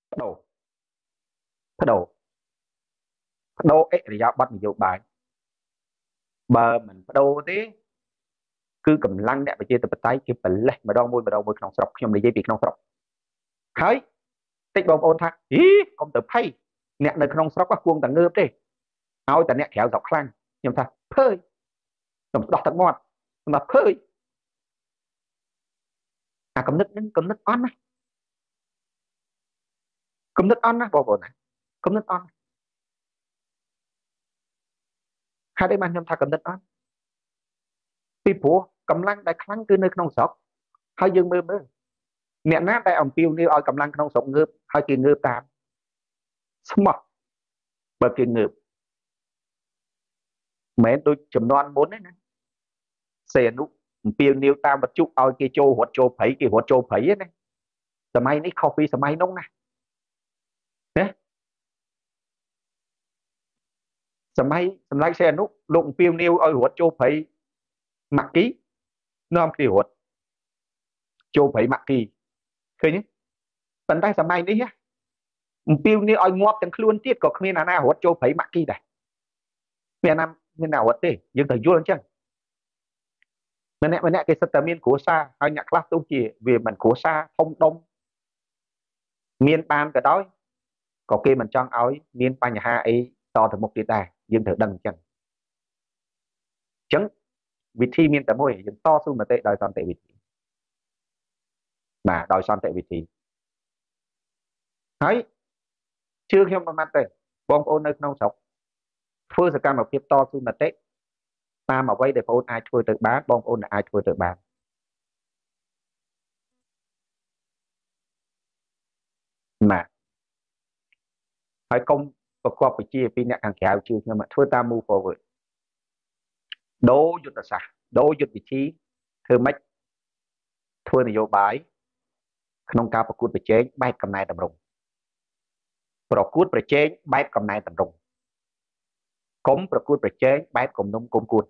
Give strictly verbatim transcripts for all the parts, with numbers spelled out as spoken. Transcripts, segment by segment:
ផ្ដូរផ្ដូរផ្ដូរអិរិយាបថនយោបាយបើមិនផ្ដូរទេគឺកម្លាំងអ្នកប្រជាធិបតេយ្យគេប្រលេះម្ដងមួយម្ដងមួយក្នុងស្រុកខ្ញុំនិយាយពីក្នុងស្រុកហើយតិចបងប្អូនថាអីកុំទៅភ័យអ្នកនៅក្នុងស្រុកគួងតែងើបទេឲ្យតែអ្នកក្រៅស្រុកខ្លាំងខ្ញុំថាភើយខ្ញុំដោះទឹកមាត់ខ្ញុំថាភើយអាកំណត់ហ្នឹងកំណត់អន់ណាកំណត់អន់ណាបងប្អូនណាកំណត់អន់ហើយបានខ្ញុំថាកំណត់អន់ពីព្រោះកម្លាំងដែលខ្លាំងគឺនៅក្នុងស្រុកហើយយើងមើលមើលអ្នកណាដែលអំពាវនាវឲ្យកម្លាំងក្នុងស្រុកងើបហើយគេងើបតាមស្មោះបើគេងើបមិនមែនដូចចំនួនមុនទេណាសេអនុអំពាវនាវតាមបច្ចុប្បន្នឲ្យគេចូលរត់ចូលព្រៃគេរត់ចូលព្រៃណាសម័យនេះខុសពីសម័យនោះណាណាសម័យសម្ដេចសេអនុលោកអំពាវនាវឲ្យរត់ចូលព្រៃម៉ាក់គីនាំគេរត់ចូលព្រៃម៉ាក់គីឃើញទេប៉ុន្តែសម័យនេះអំពាវនាវឲ្យងាប់ទាំងខ្លួនទៀតក៏គ្មានអាណារត់ចូលព្រៃម៉ាក់គីដែរមានអាណាមានអារត់ទេយើងត្រូវយល់អញ្ចឹងម្នាក់ម្នាក់គេសិតតែមានគ្រួសារហើយអ្នកខ្លះទោះជាវាមិនគ្រួសារធំដុំមានបានក៏ដោយក៏គេមិនចង់ឲ្យមានបញ្ហាអីតទៅមុខទៀតដែរយើងត្រូវដឹងអញ្ចឹងអញ្ចឹងវិធីមានតែមួយយើងតស៊ូមតិដោយសន្តិវិធីបាទដោយសន្តិវិធីហើយជឿខ្ញុំមិនមែនទេបងប្អូននៅក្នុងស្រុកធ្វើសកម្មភាពតស៊ូមតិតាមអ្វីដែលបងប្អូនអាចធ្វើទៅបានបងប្អូនអាចធ្វើទៅបានណាហើយកុំប្រកបវិជាពីអ្នកខាងក្រៅជឿខ្ញុំធ្វើតាម move forward ដូរយុទ្ធសាស្ត្រដូរយុទ្ធវិធីធ្វើម៉េចធ្វើនយោបាយក្នុងការប្រកួតប្រជែងបែបកំណែតម្រង់ប្រកួតប្រជែងបែបកំណែតម្រង់កុំប្រកួតប្រជែងបែបគំនុំគុំគួន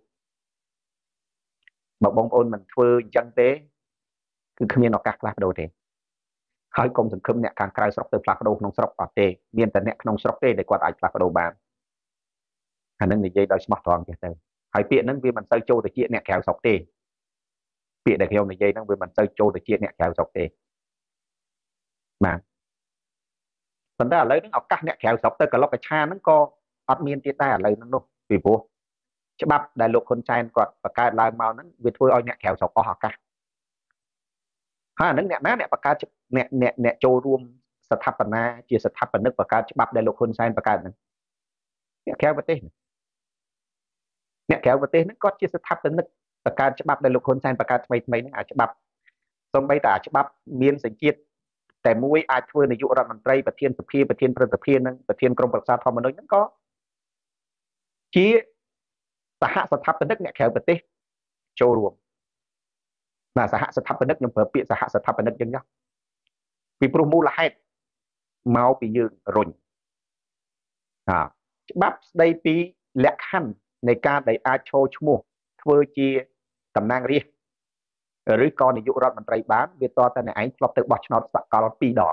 បើបងប្អូនមិនធ្វើអញ្ចឹងទេគឺគ្មានឱកាសផ្លាស់ប្ដូរទេហើយកុំសង្ឃឹមអ្នកខាងក្រៅស្រុកទៅផ្លាស់ប្ដូរក្នុងស្រុកអត់ទេមានតែអ្នកក្នុងស្រុកទេដែលគាត់អាចផ្លាស់ប្ដូរបានអានឹងនិយាយដោយស្មោះត្រង់ចេះទៅហើយពាក្យហ្នឹងវាមិនទៅចូលទៅជាអ្នកក្រៅស្រុកទេពាក្យដែលខ្ញុំនិយាយហ្នឹងវាមិនទៅចូលទៅជាអ្នកក្រៅស្រុកទេបាទប៉ុន្តែឥឡូវហ្នឹងឱកាសអ្នកក្រៅស្រុកទៅកលុកកឆាហ្នឹងក៏អត់មានទៀតដែរឥឡូវហ្នឹងនោះពីព្រោះច្បាប់ដែលលោកហ៊ុនសែនគាត់បង្កើតឡើងមកហ្នឹងវាធ្វើឲ្យអ្នកក្រៅស្រុកអស់ឱកាសហើយអានឹងអ្នកណាអ្នកបង្កើតអ្នកអ្នកអ្នកចូលរួមស្ថាបនាជាស្ថាបនិកបង្កើតច្បាប់ដែលលោកហ៊ុនសែនបង្កើតហ្នឹងអ្នកក្រៅប្រទេសអ្នកក្រៅប្រទេសហ្នឹងគាត់ជាស្ថាបនិកបង្កើតច្បាប់ដែលលោកហ៊ុនសែនបង្កើតថ្មីថ្មីហ្នឹងអាច្បាប់សូម្បីតែអាច្បាប់មានសញ្ជាតិតែមួយអាចធ្វើនាយករដ្ឋមន្ត្រីប្រធានសភាប្រធានព្រឹទ្ធសភានិងប្រធានក្រុមប្រឹក្សាធម្មនុញ្ញហ្នឹងក៏ជាសហស្ថាបនិកអ្នកក្រៅប្រទេសចូលរួមបាទសហស្ថាបនិកខ្ញុំប្រើពាក្យសហស្ថាបនិកចឹងចុះពីព្រោះមូលហេតុមកពីយើងរុញહાច្បាប់ស្ដីពីលក្ខខណ្ឌនៃការដែលអាចឈរឈ្មោះធ្វើជាតំណាងរាស្ត្រឬក៏នាយករដ្ឋមន្ត្រីបានវាតតែអ្នកឯងធ្លាប់ទៅបោះឆ្នោតសកលពីរដង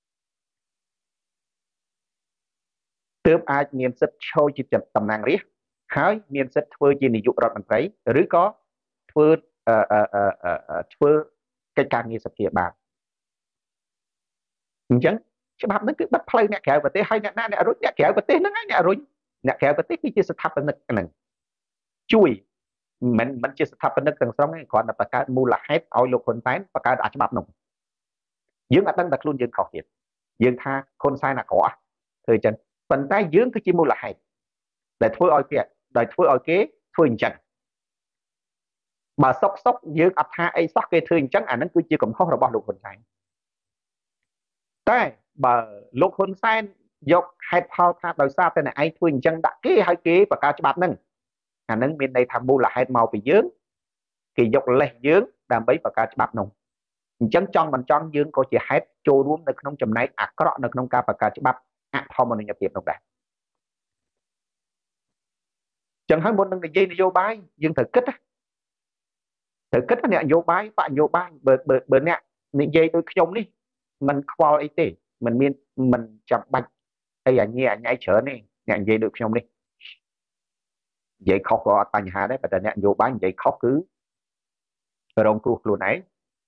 ទើបអាចមានសិទ្ធិឈរជាតំណាងរាស្ត្រហើយមានសិទ្ធិធ្វើជានាយករដ្ឋមន្ត្រីឬក៏ធ្វើអឺអឺធ្វើកិច្ចការងារសភាបានអញ្ចឹងច្បាប់ហ្នឹងគឺបិទផ្លូវអ្នកក្រៅប្រទេសហើយអ្នកណាអ្នករុញអ្នកក្រៅប្រទេសហ្នឹងហើយអ្នករុញអ្នកក្រៅប្រទេសគឺជាស្ថាបនិកហ្នឹងជួយមិនមិនជាស្ថាបនិកទាំងស្រុងទេគ្រាន់តែបង្កើតមូលហេតុឲ្យលោកហ៊ុនសែនបង្កើតអាច្បាប់នោះយើងអត់ដឹងតែខ្លួនយើងខុសទៀតយើងថាហ៊ុនសែនអាក្រក់ធ្វើអញ្ចឹងប៉ុន្តែយើងគឺជាមូលហេតុដែលធ្វើឲ្យគេដែលធ្វើឲ្យគេធ្វើអញ្ចឹងបើសុកសុកយើងអត់ថាអីសោះគេធ្វើអញ្ចឹងអានឹងគឺជាកំហុសរបស់លោកហ៊ុនសែនតែបើលោកហ៊ុនសែនយកហេតុផលថាដោយសារតែអ្នកឯងធ្វើអញ្ចឹងដាក់គេឲ្យគេបង្កើតច្បាប់ហ្នឹងអានឹងមានន័យថាមូលហេតុមកពីយើងគេយកលេសយើងដើម្បីបង្កើតច្បាប់នោះអញ្ចឹងចង់មិនចង់យើងក៏ជាហេតុចូលរួមនៅក្នុងចំណែកអាក្រក់នៅក្នុងការបង្កើតច្បាប់អធម្មនុញ្ញភាពនោះដែរចឹងហើយមុននឹងនិយាយនយោបាយយើងត្រូវគិតត្រូវគិតថានយោបាយបកនយោបាយបើបើបើអ្នកនិយាយដូចខ្ញុំនេះមិនខ្វល់អីទេ mình miên mình chậm bạch hay anh nhẹ anh nhảy trở này nhẹ dây được không đi vậy khóc có tài hạ đấy và nhẹ vô bán vậy khóc cứ rong cruộc luôn ấy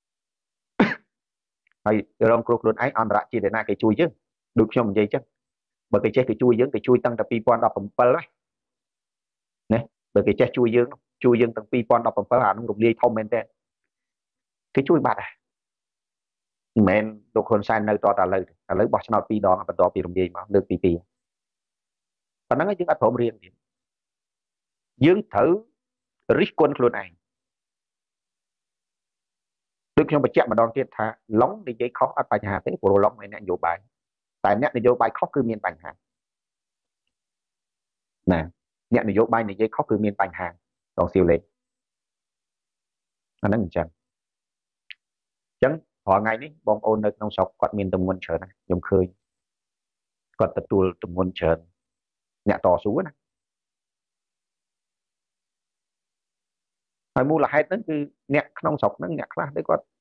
hay rong cruộc luôn ấy ăn ra chỉ để na cái chui chứ được không vậy chứ bởi cái chết cái chui dưỡng cái chui tăng tập pi pon đọc bằng pơ đấy nè bởi cái chết chui dưỡng chui dưỡng tăng pi pon đọc bằng pơ hà nó rụng đi thông bên trên cái chui bạt à men đồ con sai nơi to ta lời ta lời bỏ nó pi đòn và đỏ pi rụng đi mà được pi pi và nó cái chứng ắt thổ riêng dưỡng thử rít quân luôn này được không phải chạm mà đòn tiết tha lóng đi giấy khó ắt bài hà thế của lóng này nè vô bài tại nè đi vô bài khó cứ miên bài hà nè nè đi vô bài này giấy khó cứ miên bài hà đòn siêu lệ anh nói mình chẳng chẳng họ ngày ní bong ôn nơi nông sọc quạt miên tầm nguồn trở này dùng khơi quạt tập tu tầm nguồn trở nhẹ tỏ xuống này hỏi mua là hai tấn cứ nhẹ nông sọc nó nhẹ là đấy quạt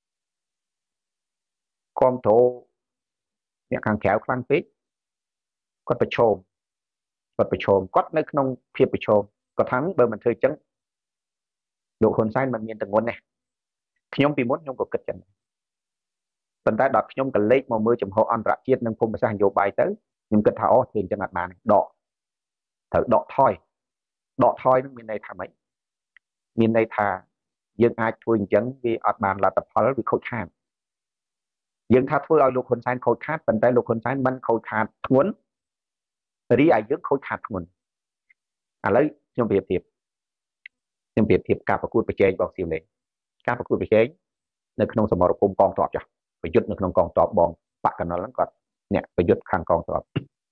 con thổ nhẹ càng kéo khăn phết quạt phải trồm quạt phải trồm quạt nơi nông phiệp phải trồm có thắng bờ mình chơi trắng độ hồn sai mình miên tầm nguồn này nhóm bị muốn nhóm có kịch chẳng tận tại đọc nhóm cần lấy mà mưa chấm hộ ăn rạ chiết nâng phun sang vô bài tới nhưng kịch thảo thì cho mặt bàn đọ thử đọ thôi đọ thôi nó miền này thả mấy miền này thả dân ai thôi chẳng vì ở bàn là tập hóa vì khôi khát dân tha thôi ở lục hồn sai khôi khát tận tại lục hồn sai mình khôi khát muốn đi ai dân khôi khát muốn à lấy nhóm việc thiệp nhóm việc thiệp cả và cútไปเจงบอกสิเลยcả và cútไปเจงในขนมสมรภูมิกองตอบจ้ะไปยุดในขนมกองตอบบองปะกันนั่นแล้วก็เนี่ยไปยุดข้างกองตอบ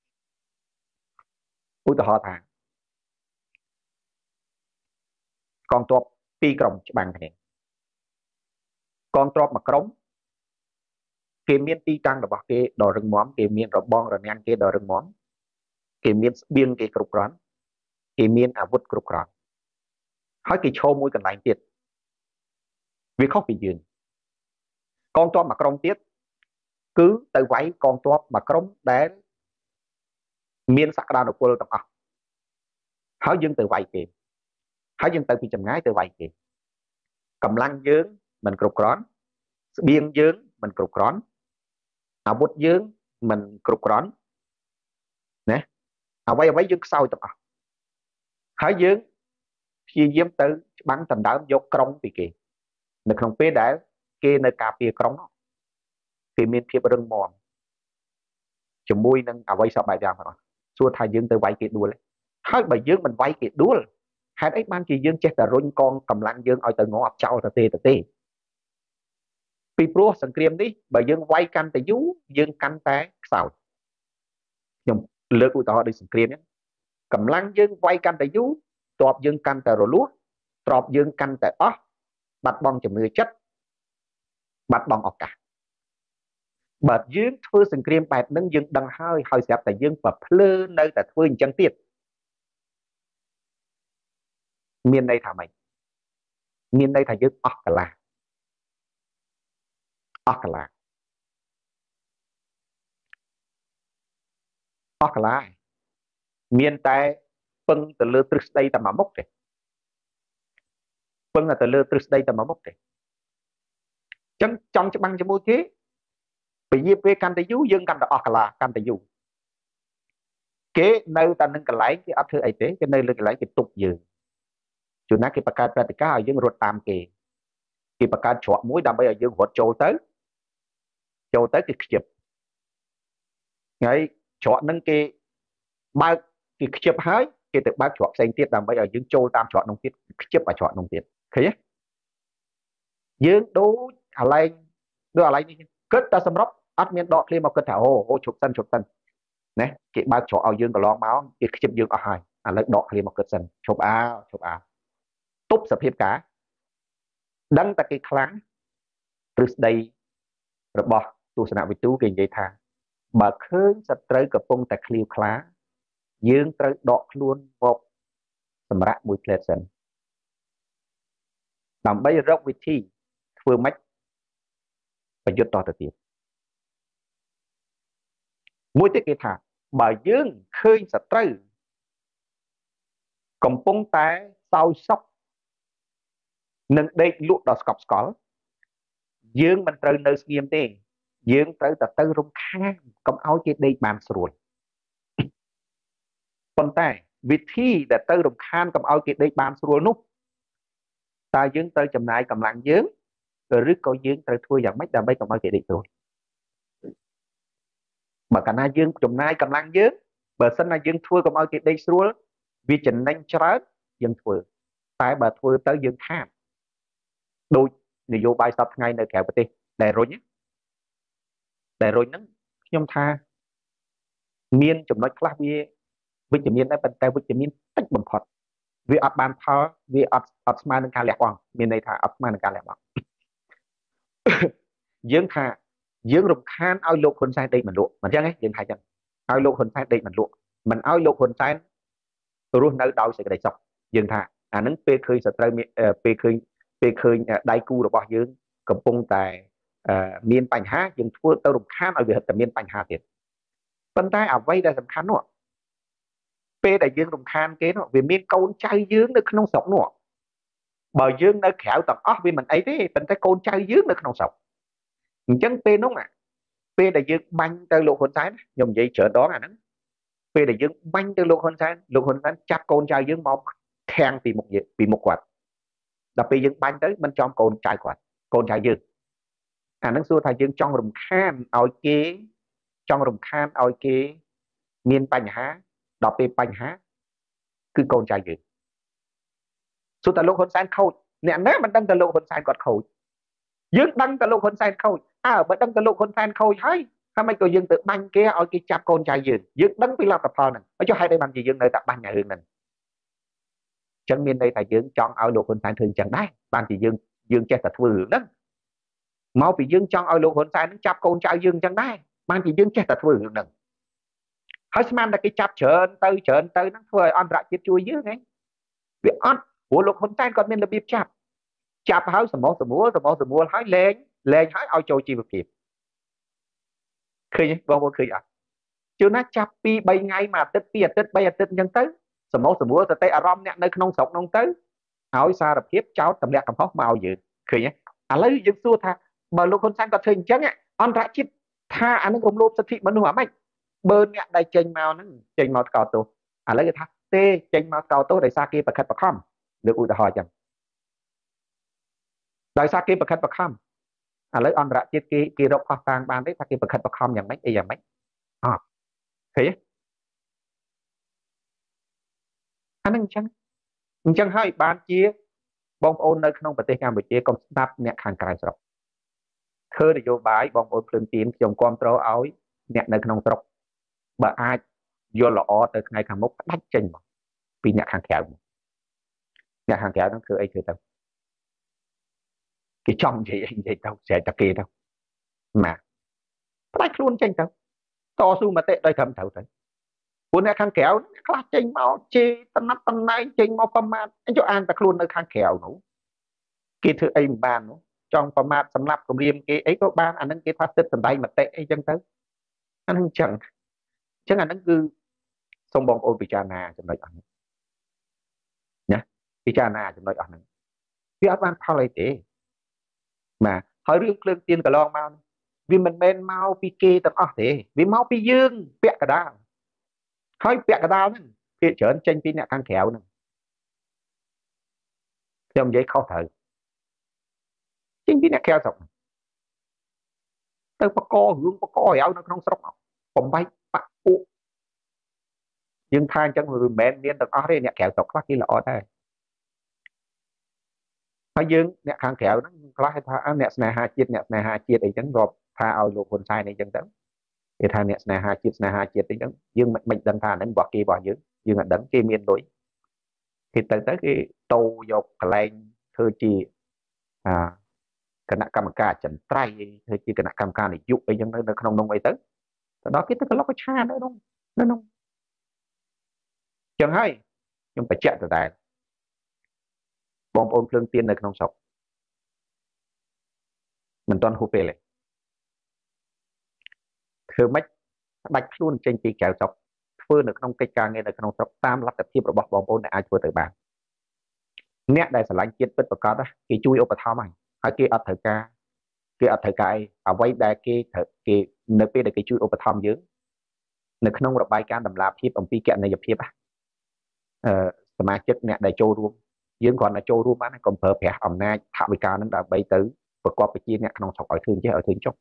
อุตหะทางกองตอบปีกรมบางแห่งกองตอบมากรมเกมเมียนตีตังระบาดเกดอรึงม้อมเกมเมียนระบองระนันเกดอรึงม้อมเกมเมียนเบียงเกกรุกร้อนเกมเมียนอาวุธกรุกร้อนให้เกโชว์มวยกันหลายเตียดวิเคราะห์ปียืนกองตัวมากรมเตียดcứ tới váy con toát mà cống để miên sắc ra được cô tập à hỏi dương từ váy kì hỏi dương từ khi chầm ngái từ váy kì cầm lăng dương mình cục rón biên dương mình cục rón à bút dương mình cục rón nè à váy váy dương sau tập à hỏi dương khi diêm từ bắn tầm đảo vô cống bị kì được không biết để kia nơi cà phê cống thì miền phía rừng mòn chùm mui nâng à vay sao bài giang rồi xua thay dương từ vay kiệt đua lên hai bài dương mình vay kiệt đua hai ấy ban chỉ dương chết là run con cầm lăng dương ở từ ngõ ập trao từ tê từ tê pi pro sân kriêm đi bài dương vay căn từ dú dương căn té sao nhưng lừa của tao đi sân kriêm nhé cầm lăng dương vay căn từ dú tọp dương căn từ rồi lúa tọp dương căn từ ó bạch bong chùm người chất bạch bong ọc cả bật dương thưa sừng kriêm bạch nâng dương đằng hơi hơi xẹp tại dương bập lơ nơi tại thưa chân tiệt miền đây thả mày miền đây thả dương ọc cả là ọc cả là ọc cả là miền tây phân từ lơ từ đây tầm mà mốc đấy phân là từ lơ từ đây tầm mà mốc đấy trong trong cho băng cho môi thế bị nhiễm về căn tây du dương căn ọc cả là căn tây du kế nơi ta nâng cái lấy cái áp thư ấy thế cái nơi lên cái lấy cái tục dường chủ nát cái bạc cát ra thì cá ở dương ruột tam kì cái bạc cát chọn mũi đâm bây giờ dương ruột trâu tới trâu tới cái chụp ngay chọn nâng cái ba cái chụp hái cái từ ba chọn xanh tiết đâm bây giờ dương trâu tam chọn nông tiết chụp và chọn nông tiết thấy nhé dương đố à lại đưa à lại đi kết ta xâm róc ắt miên đọt lên một cái thảo hồ hồ chụp sân chụp sân nè cái ba chọn ao dương và lon máu cái chụp dương ở hai à lại đọt lên một cái sân chụp ao chụp ao túc sập hiệp cả đăng ta cái kháng từ đây rồi bỏ tu sanh vị tu cái dây thang bà khơi sập tới cặp bông tại kliêu khá dương tới đọt luôn một sầm rạ mùi pleasant làm bây rốc vị thi phương mách và dứt to từ tiệp មួយទៀតគេថាបើយើងឃើញសត្រូវកំពុងតែសោយសោកនឹងដេកលក់ដល់ស្កប់ស្កល់យើងមិនត្រូវនៅស្ងៀមទេយើងត្រូវតែទៅរំខានកុំឲ្យគេដេកបានស្រួលប៉ុន្តែវិធីដែលទៅរំខានកុំឲ្យគេដេកបានស្រួលនោះតើយើងត្រូវចំណាយកម្លាំងយើងឬក៏យើងត្រូវធ្វើយ៉ាងម៉េចដើម្បីកុំឲ្យគេដេកស្រួលបើកាលណាយើងចំណាយកម្លាំងយើងបើសិនណាយើងធ្វើកុំឲ្យគេដេកស្រួលវាចំណេញច្រើនយើងធ្វើតែបើធ្វើទៅយើងខាតដូចនយោបាយសពថ្ងៃនៅក្រៅប្រទេសដែលរុញដែលរុញហ្នឹងខ្ញុំថាមានចំណុចខ្លះវាវិជ្ជមានដែរប៉ុន្តែវិជ្ជមានតិចបំផុតវាអត់បានផលវាអត់អត់ស្មើនឹងការលះបង់មានន័យថាអត់ស្មើនឹងការលះបង់យើងថាយើងរំខានឲ្យលោកហ៊ុនសែនដេកមិនលក់មិនអញ្ចឹងទេយើងថាអញ្ចឹងឲ្យលោកហ៊ុនសែនដេកមិនលក់មិនឲ្យលោកហ៊ុនសែនរស់នៅដោយសេចក្តីសុខយើងថាអានឹងពេលឃើញសត្រូវពេលឃើញពេលឃើញដៃគូរបស់យើងកំពុងតែមានបញ្ហាយើងធ្វើទៅរំខានឲ្យវាតែមានបញ្ហាទៀតប៉ុន្តែអ្វីដែលសំខាន់នោះពេលដែលយើងរំខានគេនោះវាមានកូនចៅយើងនៅក្នុងស្រុកនោះបើយើងនៅក្រៅទាំងអស់វាមិនអីទេប៉ុន្តែកូនចៅយើងនៅក្នុងស្រុកអញ្ចឹងពេលនោះពេលដែលយើងបាញ់ទៅលោកហ៊ុនសែនខ្ញុំនិយាយច្រើនដងអាហ្នឹងពេលដែលយើងបាញ់ទៅលោកហ៊ុនសែនលោកហ៊ុនសែនចាប់កូនចៅយើងមកខាំងពីមុខយើងពីមុខគាត់ដល់ពេលយើងបាញ់ទៅមិនចំកូនចៅគាត់កូនចៅយើងអាហ្នឹងសួរថាយើងចង់រំខានឲ្យគេចង់រំខានឲ្យគេមានបញ្ហាដល់ពេលបញ្ហាគឺកូនចៅយើងសួរតែលោកហ៊ុនសែនខូចអ្នកណាមិនដឹងតែលោកហ៊ុនសែនគាត់ខូចយើងដឹងតែលោកហ៊ុនសែនខូចអើបើដឹងតែលោកហ៊ុនសែនខូចហើយហើយមិនក៏យើងទៅបាញ់គេឲ្យគេចាប់កូនចៅយើងយើងដឹងពីលទ្ធផលហ្នឹងហើយចុះហេតុអីបានជាយើងនៅតែបាញ់រឿងហ្នឹងអញ្ចឹងមានន័យថាយើងចង់ឲ្យលោកហ៊ុនសែនធ្វើអញ្ចឹងដែរបានជាយើងយើងចេះតែធ្វើរឿងហ្នឹងមកពីយើងចង់ឲ្យលោកហ៊ុនសែនហ្នឹងចាប់កូនចៅយើងអញ្ចឹងដែរបានជាយើងចេះតែធ្វើរឿងហ្នឹងហើយស្មានតែគេចាប់ច្រើនទៅច្រើនទៅហ្នឹងធ្វើឲ្យអន្តរជាតិជួយយើងហ៎វាអត់ព្រោះលោកហ៊ុនសែនគាត់មានរបៀបចាប់ចាប់ហើយសមោះសមួលសមោះសមួលហើយលែងលែងហើយឲ្យចូលជីវភាពឃើញបងប្អូនឃើញអត់ជួនណាចាប់ពីបីថ្ងៃមួយអាទិត្យពីរអាទិត្យបីអាទិត្យអញ្ចឹងទៅសមោះសមួលទៅតែអារម្មណ៍អ្នកនៅក្នុងស្រុកនោះទៅឲ្យសារភាពចោតតម្លាក់កំហុសមកឲ្យយើងឃើញទេឥឡូវយើងសួរថាបើលោកហ៊ុនសែនគាត់ធ្វើអញ្ចឹងអន្តរជាតិថាអានឹងរំលោភសិទ្ធិមនុស្សអាម៉េចបើអ្នកដែលចេញមកហ្នឹងចេញមកស្កោតទោសឥឡូវគេថាទេចេញមកស្កោតទោសដោយសារគេប្រខិតប្រខំលើកឧទាហរណ៍អញ្ចឹងដោយសារគេប្រខិតប្រខំឥឡូវអន្តរជាតិគេគេរកខុសតាងបានទេថាគេប្រខិតប្រខំយ៉ាងម៉េចអីយ៉ាងម៉េចអត់ឃើញទេអានឹងអញ្ចឹងអញ្ចឹងហើយបានជាបងប្អូននៅក្នុងប្រទេសកម្ពុជាកុំស្ដាប់អ្នកខាងក្រៅស្រុកធ្វើនយោបាយបងប្អូនភ្លើងទៀនខ្ញុំគ្រប់គ្រងឲ្យអ្នកនៅក្នុងស្រុកបើអាចយល់ល្អទៅថ្ងៃខាងមុខផ្ដាច់ចេញមកពីអ្នកខាងក្រៅអ្នកខាងក្រៅហ្នឹងធ្វើអីធ្វើទៅគេចង់និយាយអីនិយាយទៅស្រែកតែគេទៅណាផ្ដាច់ខ្លួនចេញទៅតស៊ូមតិដោយត្រឹមត្រូវទៅព្រោះអ្នកខាងក្រៅខ្លះចេញមកជេរតំណត់តំណែងចេញមកប្រមាថអញ្ចឹងអានតែខ្លួននៅខាងក្រៅនោះគេធ្វើអីមិនបាននោះចង់ប្រមាថសម្រាប់គម្រាមគេអីក៏បានអានឹងគេថាទឹកសម្ដែងមតិអីចឹងទៅអានឹងចឹងអញ្ចឹងអានឹងគឺសូមបងប្អូនពិចារណាចំណុចអស់នេះណាពិចារណាចំណុចអស់ហ្នឹងវាអត់បានផលអីទេបាទហើយរឿងភ្លើងទៀនកន្លងមកវាមិនមែនមកពីគេទាំងអស់ទេវាមកពីយើងពាក់កដាលហើយពាក់កដាលហ្នឹងភាគច្រើនចេញពីអ្នកខាងក្រៅហ្នឹងខ្ញុំនិយាយខុសត្រូវចេញពីអ្នកក្រៅស្រុកទៅបកករឿងបកកឲ្យនៅក្នុងស្រុកបំបែកបាក់ពួកយើងថាអញ្ចឹងវាមិនមែនមានទាំងអស់ទេអ្នកក្រៅស្រុកខ្លះគេល្អដែរហើយយើងអ្នកខាងក្រៅហ្នឹងខ្លះថាអ្នកស្នេហាជាតិអ្នកស្នេហាជាតិអីចឹងរាប់ថាឲ្យលោកហ៊ុនសែនអីចឹងទៅគេថាអ្នកស្នេហាជាតិស្នេហាជាតិអីចឹងយើងមិនមិនដឹងថាហ្នឹងរបស់គេរបស់យើងយើងអត់ដឹងគេមានលុយគេទៅទៅគេតោយកកន្លែងធ្វើជាអាគណៈកម្មការចន្ទ្រៃធ្វើជាគណៈកម្មការនយោបាយអីចឹងនៅក្នុងនោះអីទៅទៅដល់គេទៅក្លុកកឆានៅនោះនៅនោះចឹងហើយខ្ញុំបញ្ជាក់ទៅដែរបងប្អូនភ្លើងទៀននៅក្នុងស្រុកមិនទាន់ហួសពេលទេធ្វើម៉េចដាច់ខ្លួនចេញពីក្រៅស្រុកធ្វើនៅក្នុងកិច្ចការងារនៅក្នុងស្រុកតាមលទ្ធភាពរបស់បងប្អូនដែលអាចធ្វើទៅបានអ្នកដែលឆ្លាញ់ជាតិពិតប្រាកដគេជួយឧបត្ថម្ភហើយគេអត់ត្រូវការគេអត់ត្រូវការអ្វីដែលគេត្រូវគេនៅពេលដែលគេជួយឧបត្ថម្ភយើងនៅក្នុងរបាយការណ៍តម្លាភាពអំពីគណនេយ្យភាពអឺសមាជិកអ្នកដែលចូលរួមយើងគ្រាន់តែចូលរួមបានកុំប្រើប្រាស់អំណាចថវិកានឹងដើម្បីទៅប្រកបប្រជាអ្នកក្នុងស្រុកឲ្យឃើញចេះឲ្យឃើញចុះ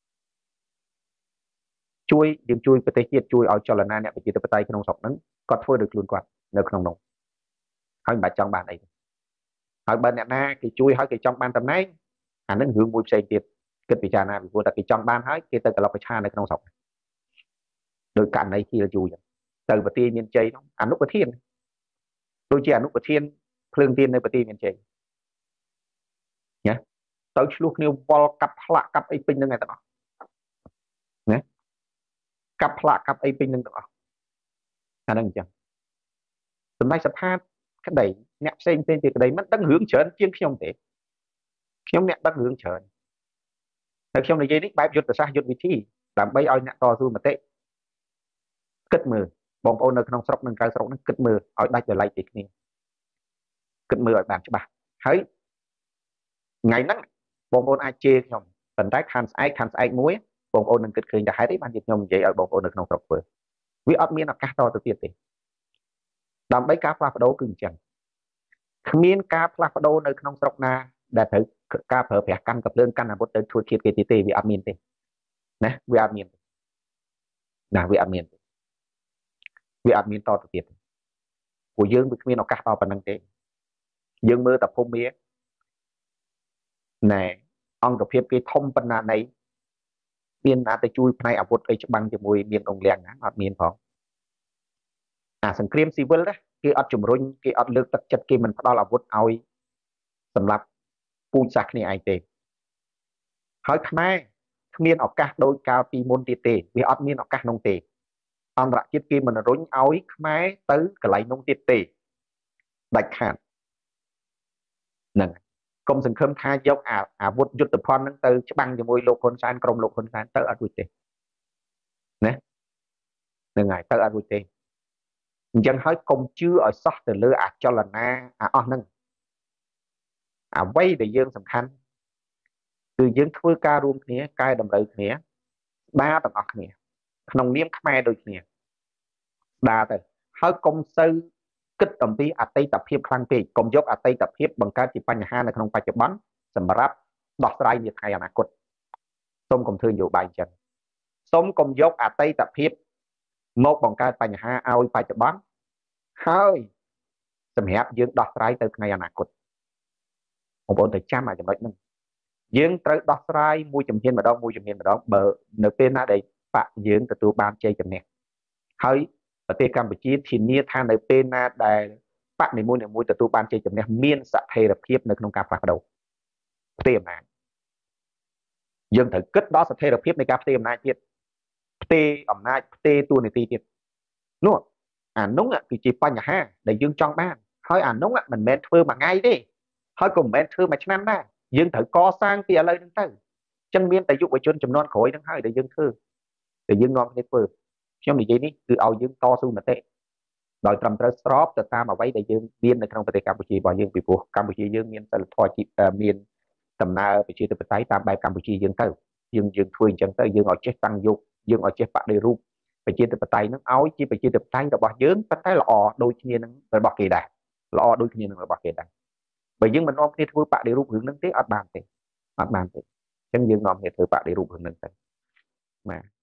ជួយយើងជួយប្រទេសជាតិជួយឲ្យចលនាអ្នកប្រជាធិបតេយ្យក្នុងស្រុកហ្នឹងគាត់ធ្វើដោយខ្លួនគាត់នៅក្នុងនោះហើយមិនបាច់ចង់បានអីហើយបើអ្នកណាគេជួយហើយគេចង់បានតំណែងអានឹងរឿងមួយផ្សេងទៀតគិតពិចារណាពីព្រោះតែគេចង់បានហើយគេទៅក្លឹបប្រឆានៅក្នុងស្រុកដោយករណីជាយូរចឹងទៅប្រទេសមានជ័យនោះអនុប្រធានដូចជាអនុប្រធានភ្លើងទៀននៅប្រទេសមានជ័យណាទៅឆ្លោះគ្នាវល់កាប់ផ្លាក់កាប់អីពេញនឹងឯទាំងអស់ណាកាប់ផ្លាក់កាប់អីពេញនឹងទាំងអស់អានឹងអញ្ចឹងសម្ដេចសភាក្តីអ្នកផ្សេងផ្សេងទៀតក្តីមិនដឹងរឿងច្រើនជាងខ្ញុំទេខ្ញុំអ្នកដឹងរឿងច្រើនតែខ្ញុំនិយាយនេះបែបយុទ្ធសាស្ត្រយុទ្ធវិធីដើម្បីឲ្យអ្នកតស៊ូមតិគិតមើលបងប្អូននៅក្នុងស្រុកនិងក្រៅស្រុកនឹងគិតមើលឲ្យដាច់ដោយឡែកពីគ្នាគិតមើលឲ្យបានច្បាស់ហើយថ្ងៃហ្នឹងបងប្អូនអាចជេរខ្ញុំប៉ុន្តែខានស្អែកខានស្អែកមួយបងប្អូននឹងគិតឃើញថាហេតុអីបានជាខ្ញុំនិយាយឲ្យបងប្អូននៅក្នុងស្រុកធ្វើវាអត់មានឱកាសតទៅទៀតទេដើម្បីការផ្លាស់ប្ដូរគឺអញ្ចឹងគ្មានការផ្លាស់ប្ដូរនៅក្នុងស្រុកណាដែលត្រូវការប្រើប្រាស់កាន់កភ្លើងកាន់អាវុធទៅធ្វើជាតិគេទេវាអត់មានទេណាវាអត់មានណាវាអត់មានវាអត់មានតទៅទៀតព្រោះយើងវាគ្មានឱកាសដល់ប៉ុណ្្នឹងទេយើងមើលតែភូមិមាណែអង្គភាពគេធំប៉ុណ្ណាណីមានណាទៅជួយផ្នែកអាវុធអីច្បាំងជាមួយមានអង្គលៀងណាអត់មានផងអាសង្គ្រាមស៊ីវិលណាគេអត់ជំរុញគេអត់លើកទឹកចិត្តគេមិនផ្ដល់អាវុធឲ្យសម្រាប់ពូជសាសន៍គ្នាឯងទេហើយខ្មែរគ្មានឱកាសដោយកាលពីមុនទៀតទេវាអត់មានឱកាសនោះទេអន្តរជាតិគេមិនរុញឲ្យខ្មែរទៅកន្លែងនោះទៀតទេដាច់ខាតហ្នឹងកុំសង្ឃឹមថាយកអាវុធយុទ្ធភ័ណ្ឌហ្នឹងទៅច្បាំងជាមួយលោកហ៊ុនសែនក្រុមលោកហ៊ុនសែនទៅអត់រួចទេណាហ្នឹងហើយទៅអត់រួចទេអញ្ចឹងហើយកុំជឿឲ្យសោះទៅលើអាចលនាអាអស់ហ្នឹងអ្វីដែលយើងសំខាន់គឺយើងធ្វើការរួមគ្នាកែតម្រូវគ្នាស្ដារទាំងអស់គ្នាក្នុងនាមខ្មែរដូចគ្នាស្ដារទៅហើយកុំសូវគិតអំពីអតីតភាពខ្លាំងពេកកុំយកអតីតភាពបង្កើតជាបញ្ហានៅក្នុងបច្ចុប្បន្នសម្រាប់ដោះស្រាយនាថ្ងៃអនាគតសូមកុំធ្វើនយោបាយចឹងសូមកុំយកអតីតភាពមកបង្កើតបញ្ហាឲ្យបច្ចុប្បន្នហើយសម្រាប់យើងដោះស្រាយទៅថ្ងៃអនាគតបងប្អូនទៅចាំអាចំណុចហ្នឹងយើងត្រូវដោះស្រាយមួយជំហានម្ដងមួយជំហានម្ដងបើនៅពេលណាដែលបកយើងទទួលបានជ័យជំនះហើយប្រទេសកម្ពុជាធានាថានៅពេលណាដែលបកនីមួយៗទទួលបានជ័យជំនះមានស្ថិរភាពនៅក្នុងការផ្លាស់ប្ដូរផ្ទៃអំណាចយើងត្រូវគិតដល់ស្ថិរភាពនៃការផ្ទៃអំណាចទៀតផ្ទៃអំណាចផ្ទៃតួនាទីទៀតនោះអានោះគឺជាបញ្ហាដែលយើងចង់បានហើយអានោះមិនមែនធ្វើមួយថ្ងៃទេហើយក៏មិនមែនធ្វើមួយឆ្នាំដែរយើងត្រូវកសាងពីឥឡូវហ្នឹងទៅអញ្ចឹងមានតែយុវជនចំនួនក្រោយហ្នឹងហើយដែលយើងធ្វើដែលយើងនាំគ្នាធ្វើខ្ញុំនិយាយនេះគឺឲ្យយើងតស៊ូមតិដោយត្រឹមត្រូវស្របទៅតាមអ្វីដែលយើងមាននៅក្នុងប្រទេសកម្ពុជារបស់យើងពីព្រោះកម្ពុជាយើងមានសិលធម៌មានដំណើរប្រជាធិបតេយ្យតាមបែបកម្ពុជាយើងទៅយើងយើងធ្វើអញ្ចឹងទៅយើងឲ្យចេះតាំងយកយើងឲ្យចេះបដិរូបប្រជាធិបតេយ្យនឹងឲ្យជាប្រជាធិបតេយ្យរបស់យើងប៉ុន្តែល្អដូចគ្នានឹងរបស់គេដែរល្អដូចគ្នានឹងរបស់គេដែរបើយើងមិននាំគ្នាធ្វើបដិរូបរឿងហ្នឹងទេអត់បានទេអត់បានទេអញ្ចឹងយើងនាំគ្នាធ្វើបដិរូបរឿងហ្នឹងទៅបាទ